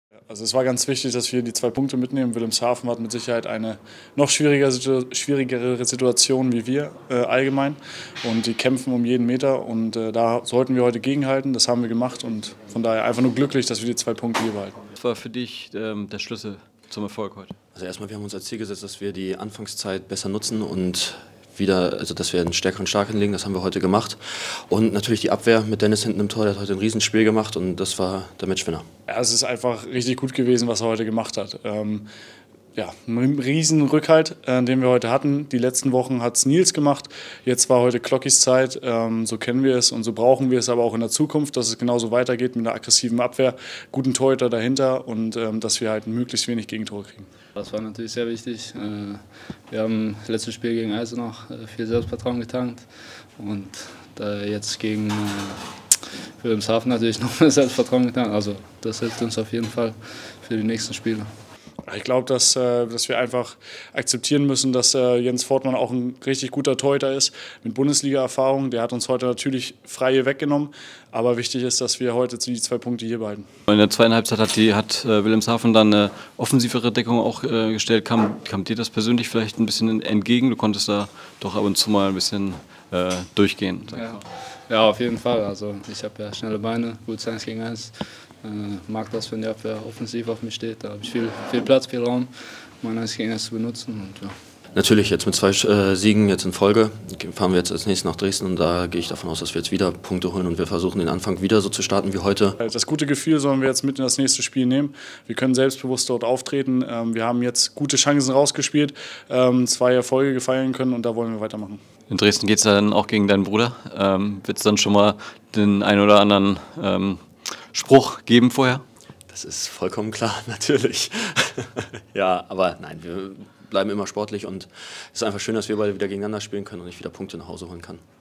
Also es war ganz wichtig, dass wir die 2 Punkte mitnehmen. Wilhelmshaven hat mit Sicherheit eine noch schwierigere Situation wie wir allgemein. Und die kämpfen um jeden Meter und da sollten wir heute gegenhalten. Das haben wir gemacht und von daher einfach nur glücklich, dass wir die 2 Punkte hier behalten. Was war für dich der Schlüssel zum Erfolg heute? Also erstmal, wir haben uns als Ziel gesetzt, dass wir die Anfangszeit besser nutzen und dass wir einen stärkeren Start hinlegen, das haben wir heute gemacht. Und natürlich die Abwehr mit Dennis hinten im Tor, der hat heute ein Riesenspiel gemacht und das war der Matchwinner. Ja, es ist einfach richtig gut gewesen, was er heute gemacht hat. Ja, ein riesen Rückhalt, den wir heute hatten. Die letzten Wochen hat es Nils gemacht, jetzt war heute Klockis Zeit. So kennen wir es und so brauchen wir es aber auch in der Zukunft, dass es genauso weitergeht mit einer aggressiven Abwehr, guten Torhüter dahinter und dass wir halt möglichst wenig Gegentore kriegen. Das war natürlich sehr wichtig. Wir haben das letzte Spiel gegen Eisenach viel Selbstvertrauen getankt und jetzt gegen Wilhelmshaven natürlich noch mehr Selbstvertrauen getankt. Also das hilft uns auf jeden Fall für die nächsten Spiele. Ich glaube, dass wir einfach akzeptieren müssen, dass Jens Fortmann auch ein richtig guter Torhüter ist mit Bundesliga-Erfahrung. Der hat uns heute natürlich Freie weggenommen, aber wichtig ist, dass wir heute die 2 Punkte hier behalten. In der zweiten Halbzeit hat Wilhelmshaven dann eine offensivere Deckung auch gestellt. Kam dir das persönlich vielleicht ein bisschen entgegen? Du konntest da doch ab und zu mal ein bisschen durchgehen. Ja, auf jeden Fall. Also ich habe ja schnelle Beine, gut 1 gegen 1. Mag das, wenn die Abwehr offensiv auf mich steht. Da habe ich viel Platz, viel Raum, mein 1 gegen 1 zu benutzen. Und, ja. Natürlich, jetzt mit 2 Siegen jetzt in Folge fahren wir jetzt als nächstes nach Dresden und da gehe ich davon aus, dass wir jetzt wieder Punkte holen und wir versuchen den Anfang wieder so zu starten wie heute. Das gute Gefühl sollen wir jetzt mit in das nächste Spiel nehmen. Wir können selbstbewusst dort auftreten. Wir haben jetzt gute Chancen rausgespielt, 2 Erfolge gefeiern können und da wollen wir weitermachen. In Dresden geht es dann auch gegen deinen Bruder. Wird es dann schon mal den einen oder anderen Spruch geben vorher? Das ist vollkommen klar, natürlich. Ja, aber nein, wir bleiben immer sportlich und es ist einfach schön, dass wir beide wieder gegeneinander spielen können und ich wieder Punkte nach Hause holen kann.